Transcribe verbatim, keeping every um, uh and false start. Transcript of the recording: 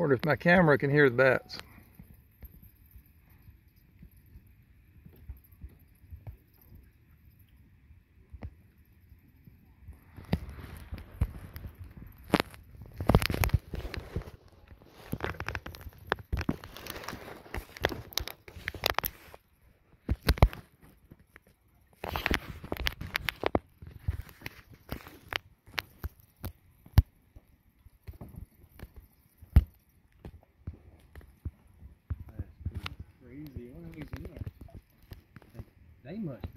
Wonder if my camera can hear the bats. Crazy. What are we doing? They must